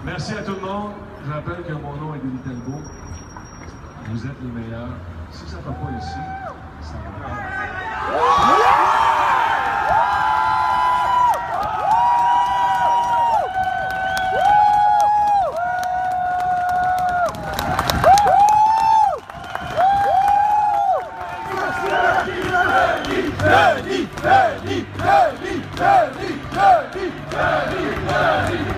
Merci à tout le monde. Je rappelle que mon nom est Denis Talbot. Vous êtes les meilleurs. Si ça ne va pas ici, ça va pas. Ready, ready, ready, ready, ready, ready, ready.